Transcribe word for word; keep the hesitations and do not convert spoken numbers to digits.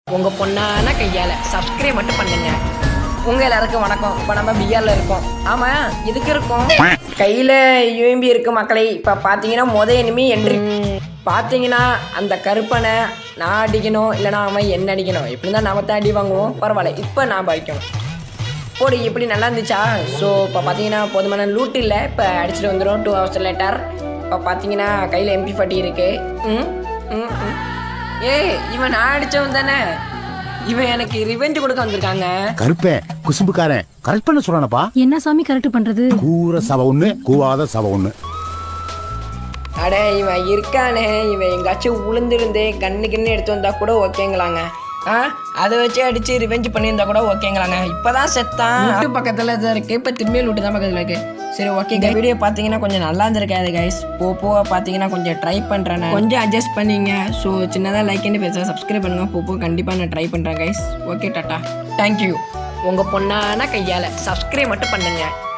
உங்கள் பொண்ணான கையால் சப்ஸ்கிரைப் மட்டும் பண்ணுங்க. உங்கள் எல்லாருக்கும் வணக்கம். இப்போ நம்ம பிஆரில் இருக்கோம். ஆமாம், எதுக்கு இருக்கோம்? கையில் யூஎம்பி இருக்குது மக்களை. இப்போ பார்த்தீங்கன்னா மொதல் எனிமி என்ட்ரி. பார்த்தீங்கன்னா அந்த கருப்பனை நான் அடிக்கணும், இல்லைனா அவன் என்ன அடிக்கணும். எப்படி தான் நாம தான் அடி வாங்குவோம், பரவாயில்ல. இப்போ நான் அடிக்கணும். போடு, எப்படி நல்லா இருந்துச்சா? ஸோ இப்போ பார்த்தீங்கன்னா போதுமான லூட் இல்லை. இப்போ அடிச்சுட்டு வந்துடும் டூ ஹவர்ஸ் லேட்டர். இப்போ பார்த்தீங்கன்னா கையில் எம்பி ஃபார்ட்டி இருக்குது. ம் ம் ம் ஏ இவன் நான் அடிச்சவன் தானே. இவன் எனக்கு ரிவெஞ்ச் கொடுக்க வந்திருக்காங்க. கருப்பே குசும்புக்காரன் கரெக்ட் பண்ண சொல்றானப்பா. என்ன சாமி கரெக்ட் பண்றது? கூற சவ ஒண்ணு, கூவாத சவ ஒண்ணு. அட இவன் இருக்கானே, இவன் எங்காச்சும் உளுந்துருந்தே கண்ணு கிண்ணு எடுத்து வந்தா கூட ஓகேங்களாங்க. ஆ அதை வச்சு அடிச்சு ரிவெஞ்ச் பண்ணியிருந்தா கூட ஓகேங்களாங்க. இப்போதான் செத்தான். லூட்டு பக்கத்தில் தான் இருக்குது. இப்போ திரும்பியும் லூட்டு தான் பக்கத்தில் இருக்குது. சரி ஓகே, இந்த வீடியோ பார்த்தீங்கன்னா கொஞ்சம் நல்லா இருந்திருக்காது கைஸ். போ போக பார்த்தீங்கன்னா கொஞ்சம் ட்ரை பண்ணுறேன், கொஞ்சம் அட்ஜஸ்ட் பண்ணிங்க. ஸோ சின்னதாக லைக்னு பேச சப்ஸ்கிரைப் பண்ணுங்க. போ போ கண்டிப்பாக நான் ட்ரை பண்ணுறேன் கைஸ். Okay tata, thank you. உங்கள் பொண்ணான கையால் சப்ஸ்கிரைப் மட்டும் பண்ணுங்கள்.